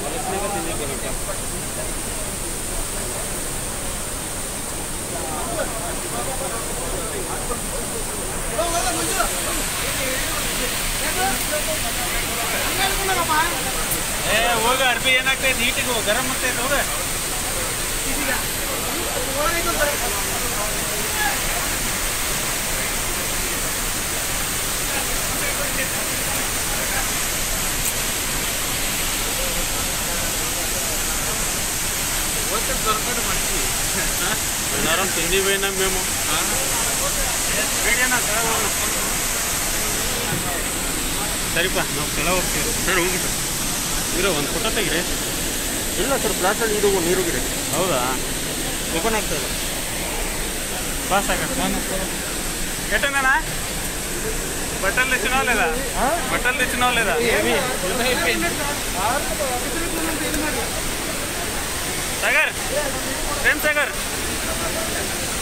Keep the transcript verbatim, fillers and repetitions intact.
ಏ ಹೋಗ ಅರ್ಬಿ ಏನಾಗ್ತೈತೆ ಹೀಟಿಗೆ ಗರಂ ಆಗ್ತೈತೆ ಹೋಗ నరం తిండి పోయినాం మేము ಸರಿಪಾ ನಾವು ಕೆಲವು ಹೋಗ್ತೀವಿ ಸರ್ ಹೋಗ್ಬಿಟ್ಟು ಇರೋ ಒಂದು ಫೋಟೋ ತೆಗಿರಿ ಇಲ್ಲ ಸರ್ ಫ್ಲಾಟಲ್ಲಿ ಇದು ನೀರುಗಿರಿ ಹೌದಾ ಓಪನ್ ಆಗ್ತದೆ ಪಾಸ್ ಆಗತ್ತೆ ఎట్టనా బట్టలు తెచ్చినావు లేదా బట్టలు తెచ్చినావు లేదా సాగర్ ప్రేమ్ సాగర్